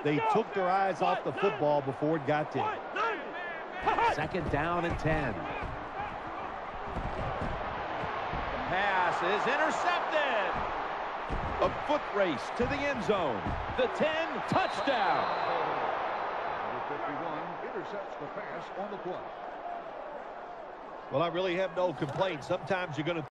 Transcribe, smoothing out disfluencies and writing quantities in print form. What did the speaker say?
They took their eyes off the football before it got to him. 2nd down and 10. The pass is intercepted. A foot race to the end zone. The 10, touchdown. Number 51 intercepts the pass on the play. Well, I really have no complaints. Sometimes you're going to